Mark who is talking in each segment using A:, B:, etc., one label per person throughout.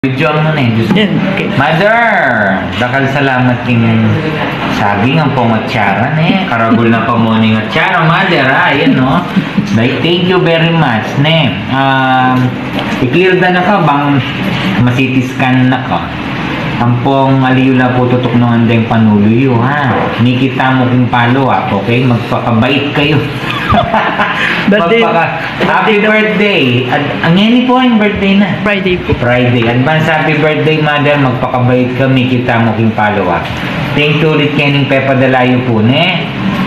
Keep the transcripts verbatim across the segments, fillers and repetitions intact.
A: Video mo na eh. Okay. Mother! Dakal salamat king saging ang pangatsaran eh. Karagol na pa mo ng atsara, mother ha. Ayan no. Like, thank you very much. Ne. Um, i-clear da na ka bang masitiskan na ka. Tampong aliyula po tutok ng andeng panuluyo ha. Nikita mo king follow-up, okay? Magpakabait kayo. Magpaka happy birthday. Ad ang yan po ang birthday na.
B: Friday po.
A: Friday. Advance happy birthday, mother. Magpakabait kami. Kita mo king follow-up. Thank you ulit kening Pepa Dalayo po, ne?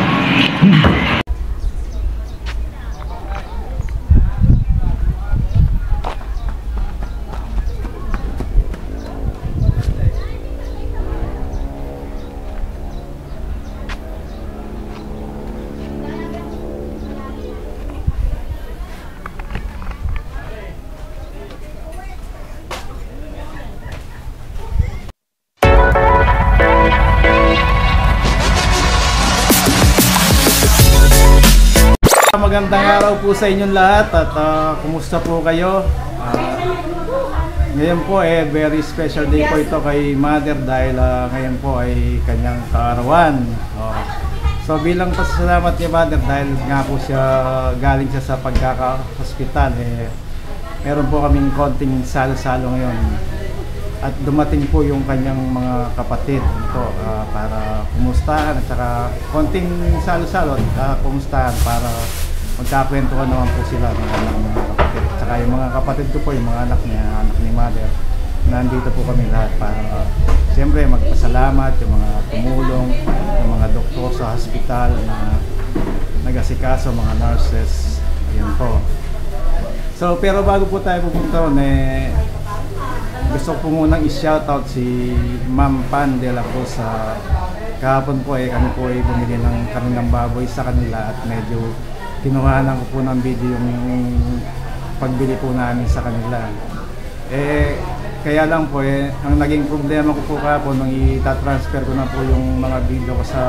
C: Magandang araw po sa inyong lahat at uh, kumusta po kayo? Uh, ngayon po eh very special day po ito kay Mother dahil uh, ngayon po ay kanyang kaarawan. Uh, so bilang pasasalamat ni Mother dahil nga po siya galing siya sa pagkaka-hospital eh meron po kaming konting salo-salo ngayon. At dumating po yung kanyang mga kapatid ito uh, para kumustahan at saka konting salo-salo at uh, kumustahan para magkakwentuhan naman po sila ng mga kapatid. At saka yung mga kapatid ko po, yung mga anak niya, anak ni Mother, nandito po kami lahat para uh, siyempre magpasalamat yung mga tumulong, yung mga doktor sa hospital na nag-asikaso, mga nurses, yun po. So pero bago po tayo pupunta ron, eh, gusto ko munang i-shoutout si Ma'am Pan de la Cruz. Sa kahapon po eh kami po ay bumili ng kanilang baboy sa kanila at medyo kinuhanan ko po ng video yung pagbili po namin sa kanila. Eh kaya lang po eh ang naging problema ko po kahapon nung i-transfer ko na po yung mga video ko sa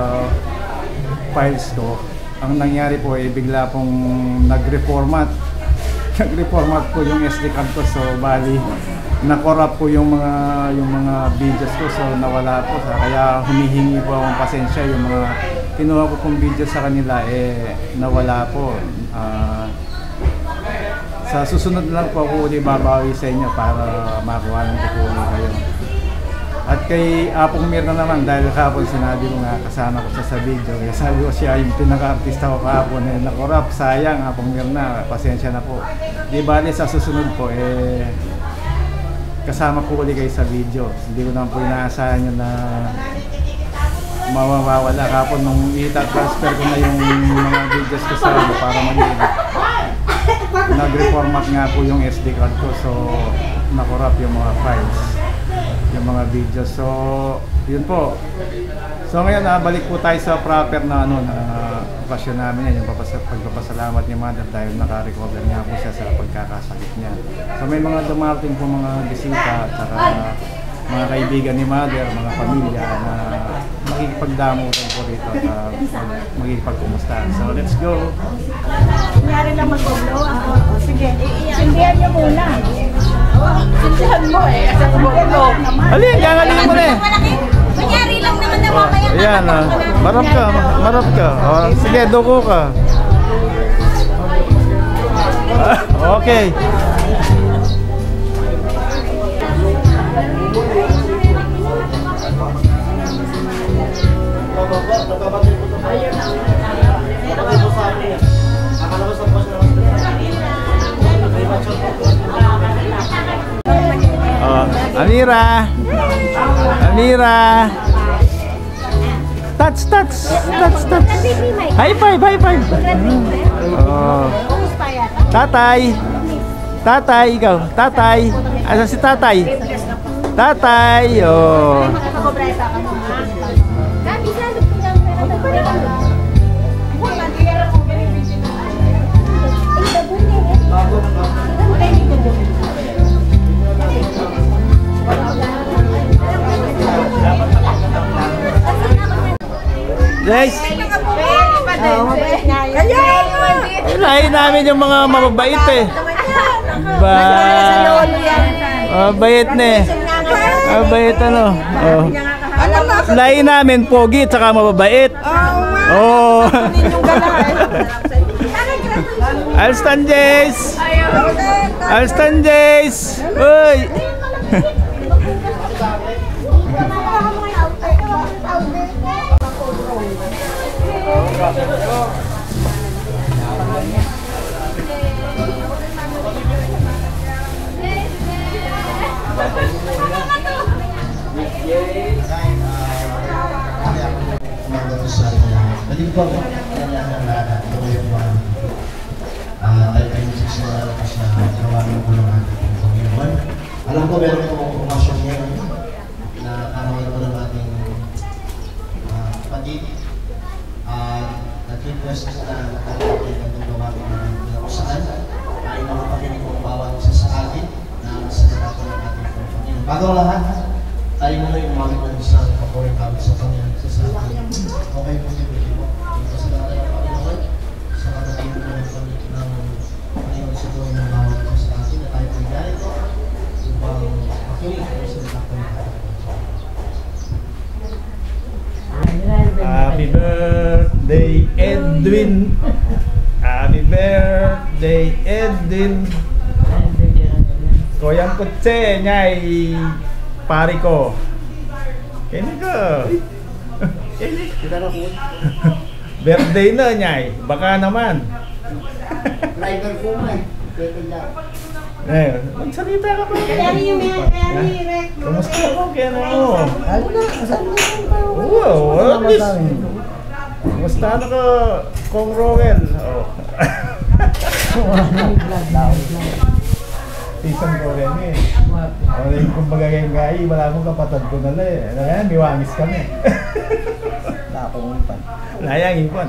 C: files ko, ang nangyari po eh bigla pong nag-reformat nag-reformat po yung S D card ko, so bali na-corrupt po yung mga yung mga videos ko, so nawala po. Kaya humihingi po akong pasensya, yung mga kinuha ko pong video sa kanila eh nawala po. Uh, sa susunod lang po ako ulit babawi sa inyo para makuha ng po ulit kayo. At kay Apong Mirna naman, dahil kahapon sinabi ko nga kasama ko siya sa video, kaya sabi ko siya yung pinaka-artista ko kahapon eh na-corrupt. Sayang Apong Mirna, pasensya na po. Di bali sa susunod po eh kasama po ulit kayo sa video. Hindi ko naman po inaasahan yun na mawawala. Kapon nung i-transfer ko na yung mga videos ko sa ano para mag-edit, nag-reformat nga po yung S D card ko, so na-corrupt yung mga files, yung mga videos. So yun po. So ngayon ah, balik po tayo sa proper na ano na okasyon namin yan, yung pagpapasalamat ni Mother dahil naka-recover nga po siya sa pagkakasakit niya. So may mga dumating po mga bisita at saka mga kaibigan ni Mother, mga pamilya na makikipagdamutan po rito at uh, makikipagkumustahan. So let's go!
D: Kunyari lang mag-blow ako. Sige, sindihan niyo muna. Sindihan mo eh, asa ko mag-blow.
C: Halin, gagalingin mo na eh!
D: Kunyari lang naman na mamaya.
C: Oh, ayan ah, marap ka, marap ka. Oh, sige, duko ka. Ah, okay. Oh, Amira. Amira. Touch, touch, touch, touch. High five, high five. Oh. Tatay. Tatay, ikaw. Tatay. Asa si tatay? Tatay. Oh. Guys, Unahin namin yung mga mababait eh. Ba? Mabait na eh. Mabait ano. Oh.
D: Alam mo,
C: Lahi namin, pogi at saka mababait. Oo. Oh. Alston Jace! Alston Jace! Uy!
B: Balik po ako. Kailangan ng lahat. Ito ko yung mga type of music na tapos na gawin ko ng ating Panginoon. Alam ko meron ko kumasyon ngayon na kanawan ko ng ating kapatid. Nag-request na nagkakaroon ng gawin na kung saan ay makapakinig kung bawat isa sa atin na sa natin ng ating Panginoon. Bago ang lahat, tayo muna yung umawit ng sa paporing kami sa Panginoon sa atin. Okay po siya. Sa natin ang Panginoon, sa kanatin po ng Panginoon sa buhay ng bawat isa sa atin na tayo po ganito upang makinig tayo sa nakapagpapalala.
C: Happy birthday, Edwin! Happy birthday, Edwin! Koyang kutse, nyay! Pari ko! Kini ko!
B: Kita na po.
C: Birthday na, nyay! Baka naman!
B: Driver po mo eh.
C: Eh, magsalita ka pa!
D: Kaya yung kaya ni Rek.
C: Kamusta ako? Kaya na ako?
B: Ano na? Saan mo yung
C: Wow, at least. Kumusta na ka, Kong Rowell? Oh. Isang ko rin eh. O rin kung bagay-gay, wala akong kapatid ko na lang eh. Ano yan, miwangis kami.
B: Wala akong ipan.
C: Layang ipon.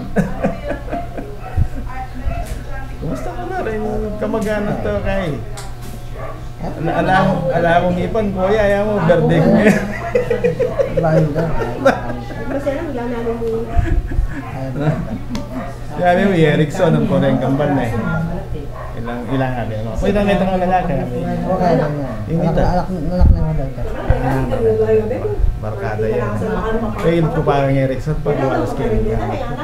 C: Kumusta ka na rin kamag-anak to kay? Ala, ala, ala akong ipon, kuya, ayaw mo, birthday ko ngayon.
B: Lain daw.
D: Kasi alam, wala namin muna.
C: Sabi mo, Erickson, ang koreng kambal na eh. Ilang, ilang abi mo. Pwede lang ito ng lalaki.
B: Okay lang yan.
C: Yung
B: Anak
C: ito.
B: na anak anak na madal ka.
C: Barkada yan. Kaya ko parang Erickson pag walas kayo niya.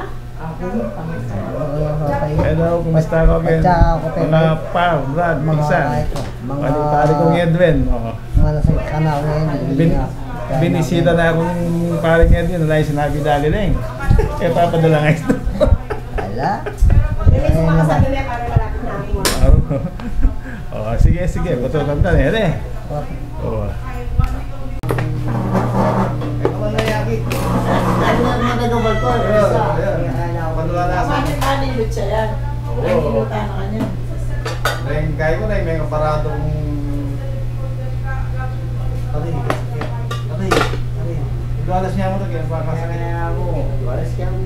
C: Hello, kumusta ka, Ben? Mga pa, Brad, Pigsan. Pali kong Edwin.
B: Mga nasa kanal na yun.
C: Bin, binisita na akong paring Edwin. Wala yung sinabi dali lang. Kaya papadala nga ito.
B: Wala.
C: Oh, sige, sige. Patutan ta na yan eh. Oh.
B: Ano na naman nagawal ko?
D: Bakit anilot siya yan? Anilutan na kanya.
C: Ring kaya ko na may kaparadong Aray, aray, aray. Igalas niya mo ito kaya pakasakit.
B: Kaya mo. Balas kaya mo.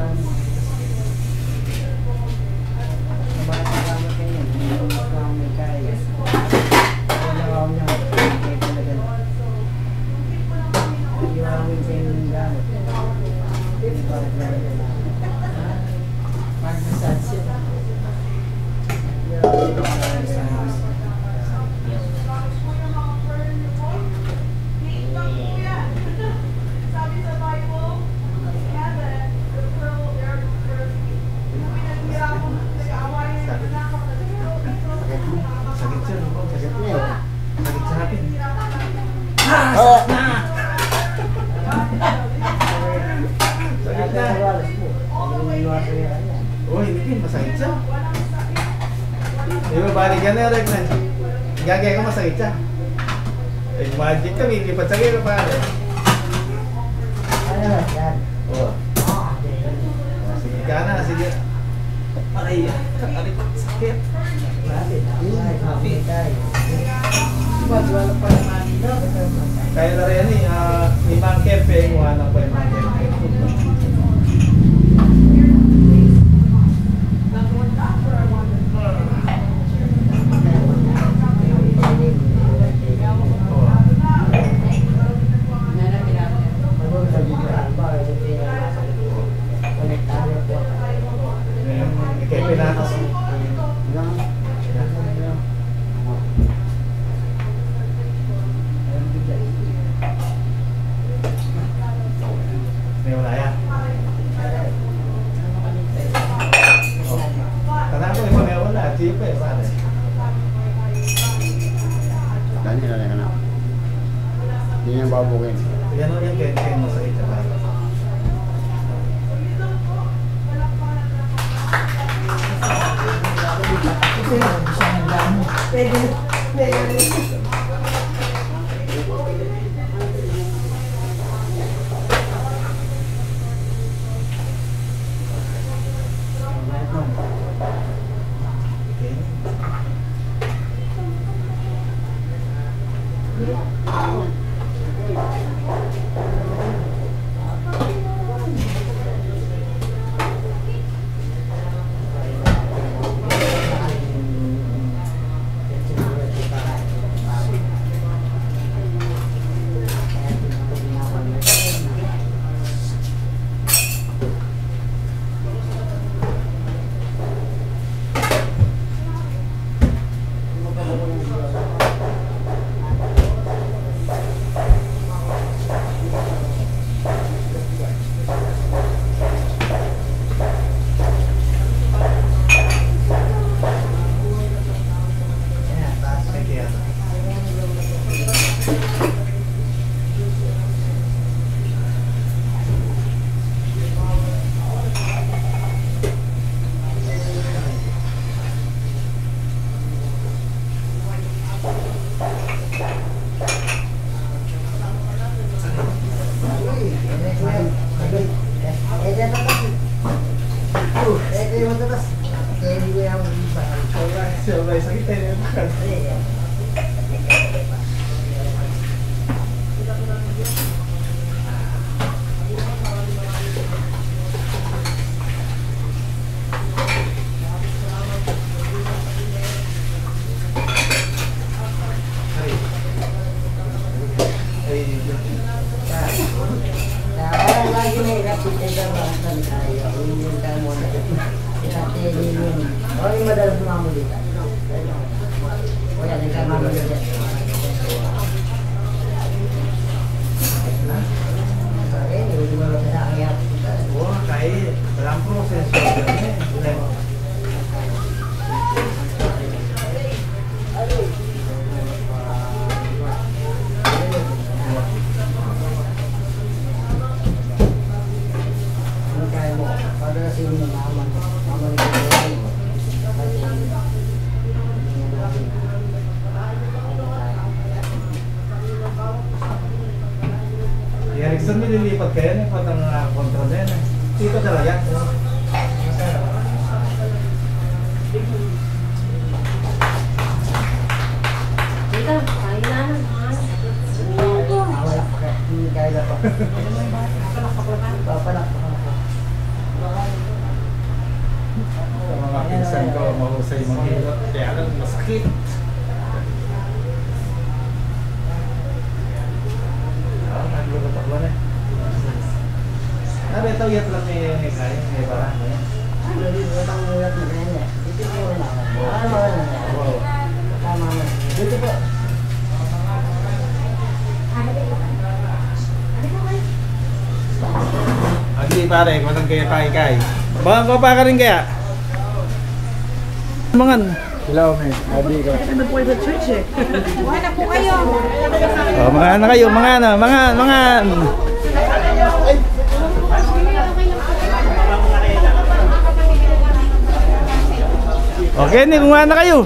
B: Nabatasalamat kayo. Hindi mo kami kaya. Wala ako niya. Kaya talaga. Hindi mo kami sa inyong gamit. Hindi ba talaga.
D: Magsasad siya.
C: Sakit siya, no? Sakit niya. Sakit sa akin.
B: Oh!
C: Sakit na. Oh, hindi din. Masakit siya. Di ba, balik ka na, Rek na. Gagaya ka, masakit siya. Eh, magic kami, hindi pa sakit na pare.
B: Ano na yan?
C: Oh. Sige ka na, sige. Aray, aray ko, sakit.
B: Bakit? Happy tayo.
D: Wala pa naman nila.
C: Kaya na rin eh, uh, may mang kepe, kuha na pa yung mang kepe. Kepe natin.
E: Hindi niya babukin.
C: Yan o yan, kaya kaya mo sa ito.
D: Pwede. Pwede.
C: Sabay sakit tayo. Erickson, nililipat kayo na patang uh, kontra na yan. Dito talaga.
D: Dito, kain na.
E: Wala pa kaya. Hindi kaya na pa. Papalak pa.
C: Sa mga pinsan ko, mahusay maghilot. Kaya lang masakit. Naglulutak ba na? Nabi, ito yat lang may kaya, may parang mo yan.
E: Ano din, utang mo yan na ganyan. Dito po wala. Ano wala na. Tama mo. Dito po.
C: Agi pare, matang kaya kay-kay. Baka ko pa ka rin kaya? Mangan.
E: Hello, man. Abi ko.
D: Buhay na po kayo.
C: Oh, mga na kayo, mga na, mga, mga. Okay, ni kumuha na kayo.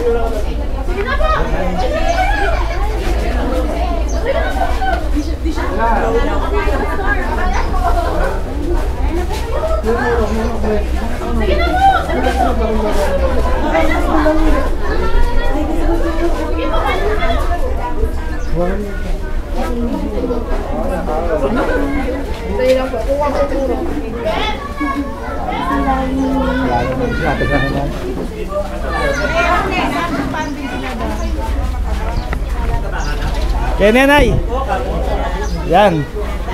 C: Kaya nanay. Yan.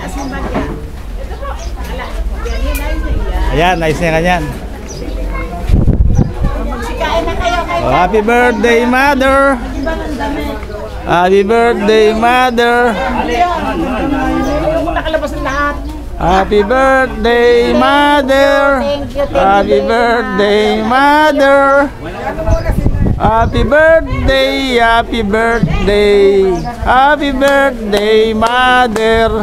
C: Ayan, nice na kanyan.
D: Magsikain na kayo.
C: Oh, happy birthday, mother. Happy birthday, mother.
D: Nakalabas ng lahat.
C: Happy birthday, mother.
D: Thank you, thank you.
C: Happy birthday, mother. Happy birthday, happy birthday, happy birthday, mother.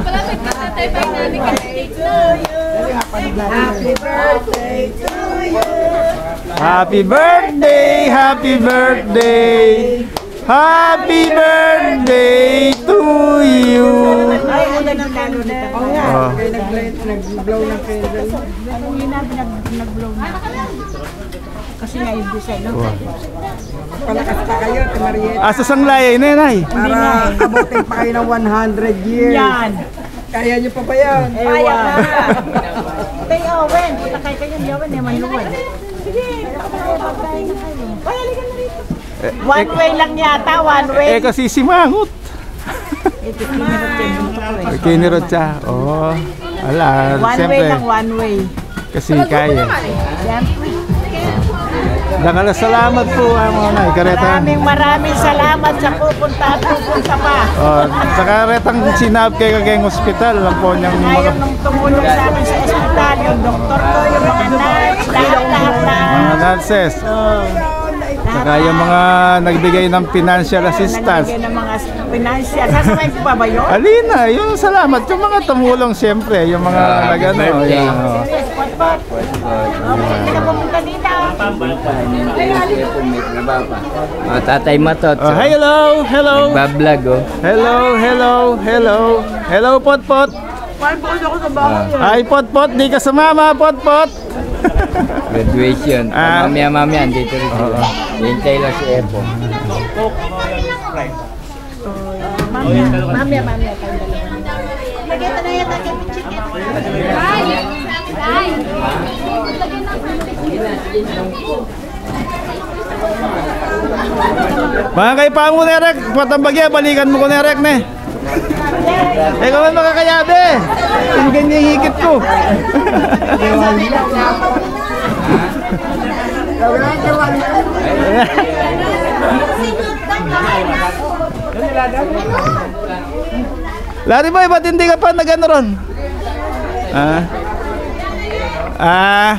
D: Happy birthday to you.
C: Happy birthday, happy birthday, happy birthday to you.
D: Ay, ano na lalo nito? Oo nga.
C: Oh.
E: Nag-blow ng candle.
D: Ano yun na, nag-blow na. Kasi nga yung design, no?
E: Palakas pa kayo, Mariette.
C: Asa sang laya yun, nay?
E: Para abutin pa kayo ng one hundred years.
D: Yan.
E: Kaya nyo pa ba yan?
D: Kaya na. Kay Owen. Punta kayo kayo ni Owen, naman luwan. Sige, pagkain na kayo. Ay, halika na rito. One way lang yata, one way.
C: Eh kasi si Mangot.
D: Ito, kinirot yan dito ko eh.
C: Kinirot siya. Oo. Ala,
D: One way
C: siyempre.
D: lang, one way.
C: Kasi kaya.
D: Siyempre.
C: Nakala salamat po ang mga nay. Kareta.
D: Maraming maraming salamat sa pupunta at pupunta pa.
C: Oh, sa karetang sinab kay kagayang ospital lang po niyang mga,
D: Ngayon nung tumulong sa amin sa ospital, yung doktor ko, yung mga nurse, lahat-lahat na.
C: mga nurses.
D: Oh.
C: Saka yung mga nagbigay ng financial assistance.
D: Nagbigay ng mga financial. Sasabay ko pa ba yun?
C: Alina, yung salamat. Yung mga tumulong siyempre. Yung mga nagano. Yan, oh.
D: Yes, pot-pot. Okay, hindi na pumunta dito.
F: Oh, Tatay Matot.
C: Oh, hello, hello.
F: Bablog oh.
C: Hello, hello, hello. Hello, Potpot. Ay, Potpot, di ka sumama, Potpot.
F: Graduation.
C: Ah.
F: Mamaya mamaya dito rin sila. Hintay lang si Epo.
D: Mamaya, mamaya, mamaya tayo dalawa. Lagyan na yan, lagyan ng chicken.
C: Mga kay Pango Nerek, patambagya, balikan mo ko Nerek, ne. Eh, kung ano makakayabe. Yung ganyan higit ko. Larry boy, ba't hindi ka pa nag-ano ron? Ah? Ah?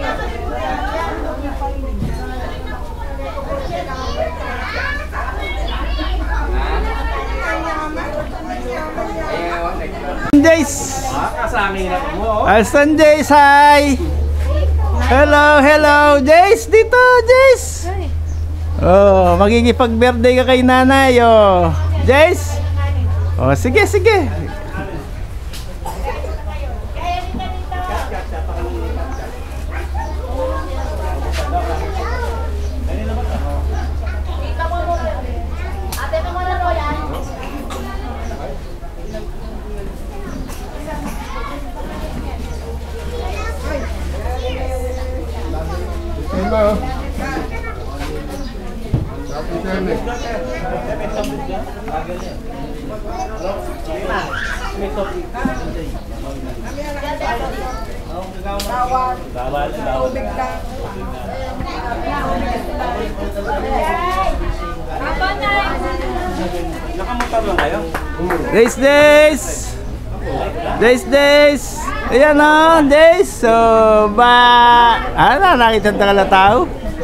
C: Jace! Alston Jace, hi! Hello, hello! Jace, dito, Jace! Oh, magigipag-birthday ka kay nanay, oh. Jace? Oh, sige, sige. Hello. Days, days! Days, days! Ayan o, days! So, ba... Ano, nakita ka na tao?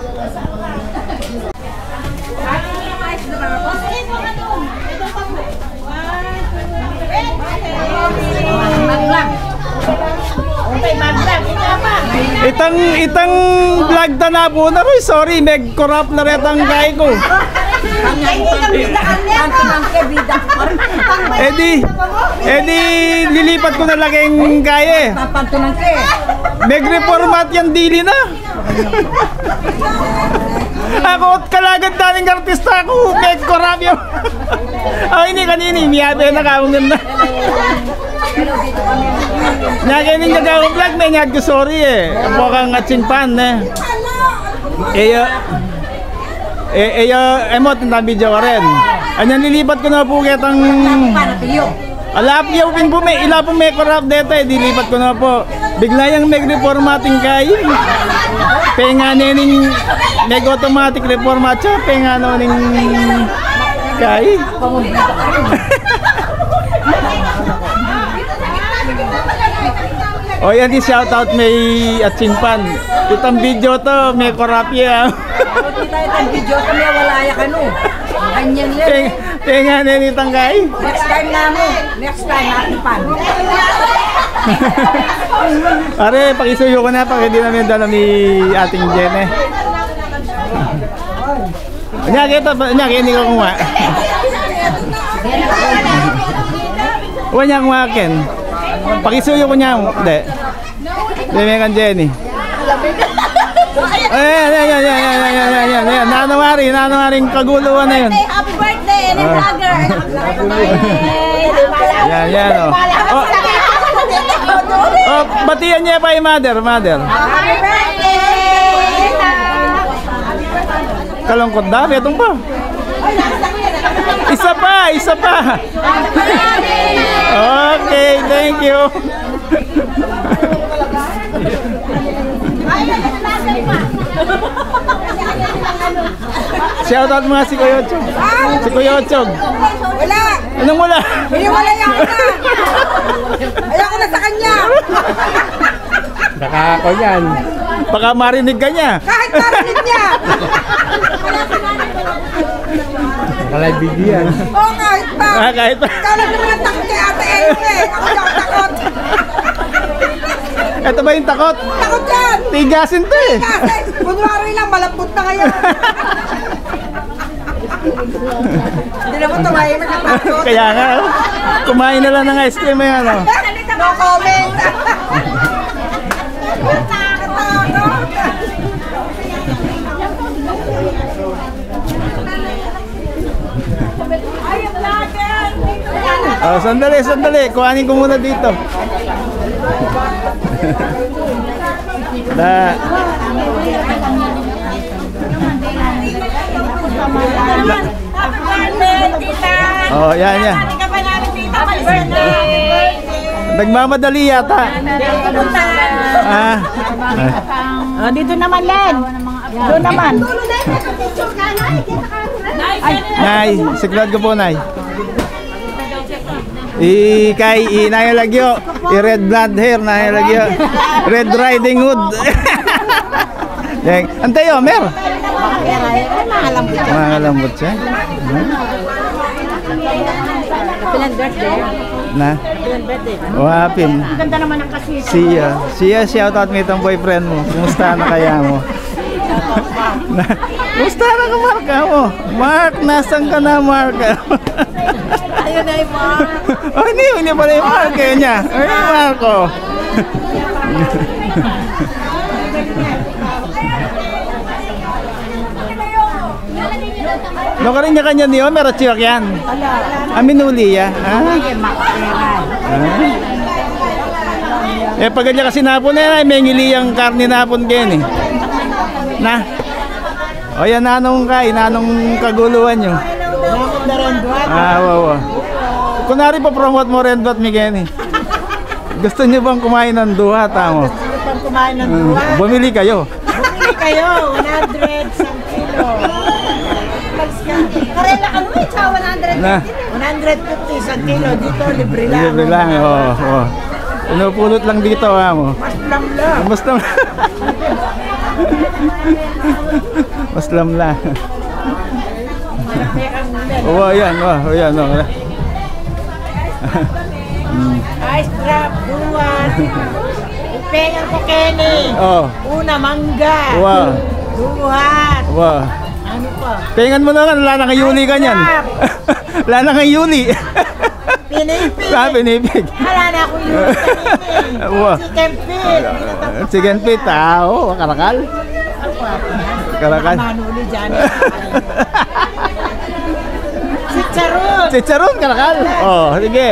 D: Maglang. Okay, maglang. Ika pa.
C: Itang, itang vlog ta na po na rin. Sorry, meg corrupt na rin ang gay ko. Eh di, eh di, lilipat ko na lang yung kaya eh. Meg-reformat yan dili na. Ako at kalagad daling artista ako, meg corrupt yun. Ay, hindi kanini, miyabe na kaungan na. Nakainin niya gawang vlog, may nyad ko sorry eh. Ako kang atsing pan eh. Eh, Eh, eh, uh, emot na video ka rin. Anyan lilipat ko na po kitang... Alap yaw pin po may ila po may corrupt dito eh. Dilipat ko na po. Bigla yung mag-reformating kayo. Penga nining nag-automatic reformat siya. Penga no ning kayo. O yan di shoutout may atsingpan. Itong video to may corrupt yan.
E: tayo ng video kami wala ya kanu. Ganyan lang.
C: Ting, tinga ni Tanggay.
E: Next time namin. Next time natin pan.
C: Are, pakisuyo ko na pag hindi namin dala ni ating Jen eh. Nya kita, nya kini ko kuha. Wanya kuha ken. Pakisuyo ko niya, de. Deme kan Jenny. Eh, yan, yan, yan, yan, yan, yan, yan, yan, yan. Nanawari, nanawari kaguluhan na yun.
D: Happy birthday, any vlogger!
C: Yan, yan, oh. Oh, oh, batian niya pa yung mother, mother.
D: Happy birthday!
C: Kalungkot daw, itong pa. Isa pa, isa pa. Okay, thank you. Shout out mga si Kuya Ochog. Si Kuya Ochog.
E: Wala.
C: Anong wala?
E: Hiniwalay ako na. Ayoko na sa kanya.
F: Nakako yan.
C: Baka marinig ka niya.
E: Kahit narinig niya.
F: Nakalive video yan.
E: Oo, kahit pa.
C: Ah, kahit pa.
E: Ikaw lang naman ang takot kay Ate Amy eh. Ako daw takot.
C: Ito ba yung takot?
E: Takot yan.
C: Tigasin to eh.
E: Kasi, kunwari lang, malambot na ngayon. Hindi naman tumahimik na takot.
C: Kaya nga, oh. Kumain na lang ng ice cream eh, ano.
E: No comment.
C: Oh, sandali, sandali. Kuhanin ko muna dito. Da. Oh, yan, yan.
D: Happy birthday!
C: Nagmamadali yata. Ah.
D: Oh, dito naman, Len. Doon naman.
C: Nay, siklad ko po, Nay. I kay inay lagyo, i red blonde hair na lagyo. Red Riding Hood. Deng, antay oh, mer. Mga lambot siya.
D: Pilang birthday?
C: Na.
D: Pilang birthday?
C: Wapin.
D: Ganda naman ang kasi.
C: Siya, siya shout out mo itong boyfriend mo. Kumusta na kaya mo? Kumusta na ka, Mark? Mo? Mark, nasan ka na, Mark?
D: Ayun na yung Mark.
C: Oh, hindi, hindi pala yung Mark eh niya. Ay, Mark, oh. No ka rin niya kanya niyo, meron chiyok yan. Aminuli ya. Ah. Ah. Eh, pag ganyan kasi napon na yan, may ngili yung karne napon kayo eh. Na. O yan, nanong kay, nanong kaguluhan nyo. Ah, wow, wow. Kunwari pa promote mo rin ba't Miguel eh. Gusto nyo bang kumain ng duha, tamo?
D: Gusto nyo bang kumain ng duha?
C: Bumili kayo.
D: Bumili kayo, one hundred isang kilo. Karela ka mo eh, sa one hundred fifty.
C: Na.
D: one hundred fifty isang kilo, dito libre lang.
C: Libre lang, oo. Oh, oh. Pinupulot lang dito, ha mo.
D: Mas lang lang.
C: Mas lang. Mas lang lang. Oo, yan, oh, yan, oh.
D: Ice drop, buwan. Ipengan ko, Kenny.
C: Oh.
D: Una, mangga.
C: Wow.
D: Duhat.
C: Wow.
D: Ano pa?
C: Pengan mo naman, wala na kang Yuli ka niyan. Wala na kang Yuli.
D: Pinipig.
C: Sa pinipig.
D: Wala na akong yun kanini.
C: Wow.
D: Chicken feet.
C: Chicken feet, ah, oh, karakal. Karakal.
D: Manuli dyan. Chicharon.
C: Chicharon, karakal. Oh, sige.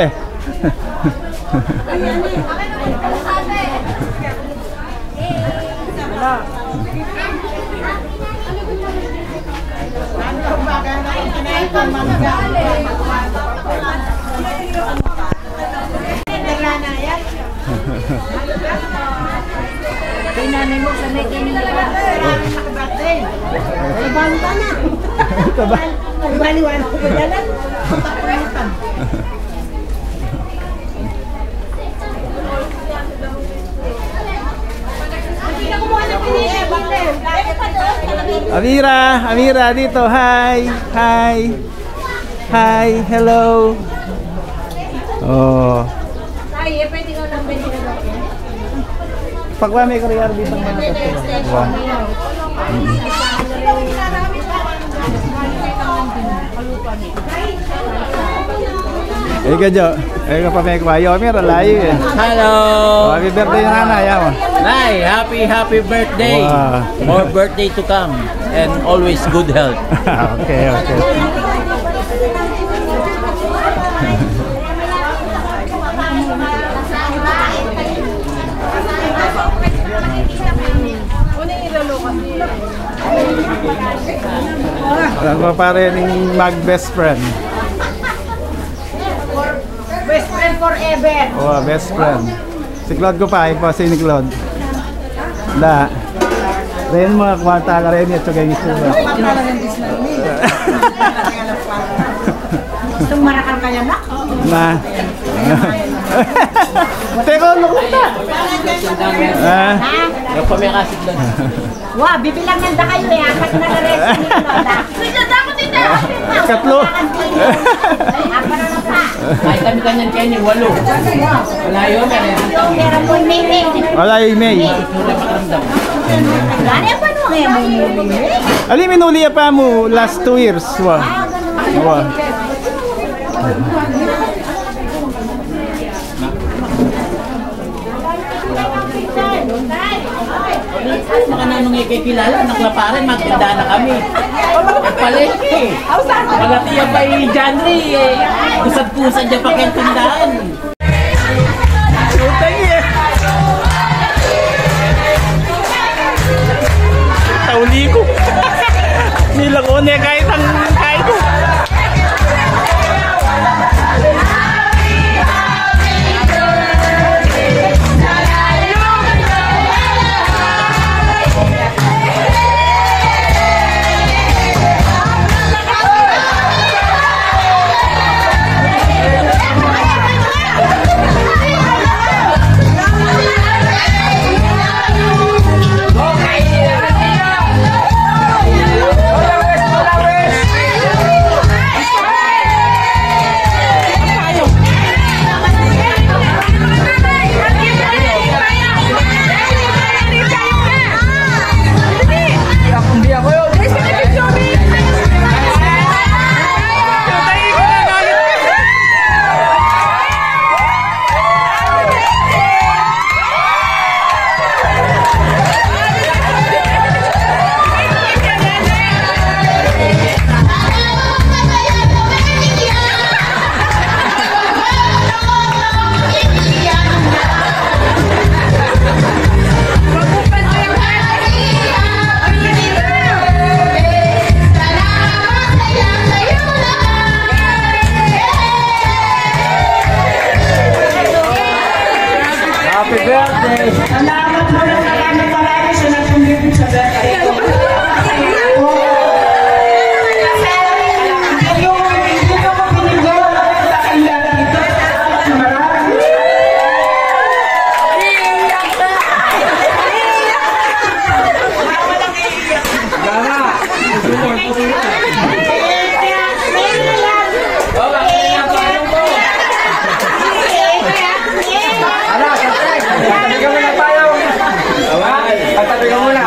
D: Kay nanay mo, sanay kayo nila. Nakabate. Ay, banta na. Ay, baliwan ko ba yan? Tapulitan. Hindi na kumuha ng pinili.
C: Ano Amira, Amira dito. Hi. Hi. Hi. Hello. Oh.
D: Ay, pwede ko lang pwede ko lang.
C: Pagwa may career dito mga tatlo. Wow. Eh kadyo, eh ka pa may kwayo, Amira layo eh.
F: Hello!
C: Happy birthday yung nanay mo.
F: Nay, happy, happy birthday!
C: Wow.
F: More birthday to come. And always good health.
C: Okay, okay. Ang pa pare ning mag best friend.
D: Best friend forever.
C: Oh, best friend. Si Claude ko pa, ipo si ni Claude. Da. Ren mga kwarta ka rin at saka yung isura.
D: Itong marakal kaya na?
C: Na. Teko, lukot na. Ah.
F: Yung pamikasit lang.
D: Wow, bibilang nanda kayo eh. Apat na na-rest ni Lola. Sige, dapat dito.
C: Katlo.
D: Apat na na pa.
F: Ay, kami kanyan kayo ni Walo. Wala yun, meron.
D: Meron mo yung May.
C: Wala yung May.
F: Wala pakiramdam.
D: Gani, pa no eh. May
C: Ali, minuli pa mo last two years. Wow. Wow.
F: Mga nanong ikikilala, naklaparin, magtinda na kami. Palengke. Malaki yung pa yung Janry. Kusad-kusad yung pakintindaan.
C: Tauli ko. Nilang one kahit ang kahit ko.
D: Salamat mo ng marami marami sa nagpumipin sa birthday.
A: Patabi ka muna.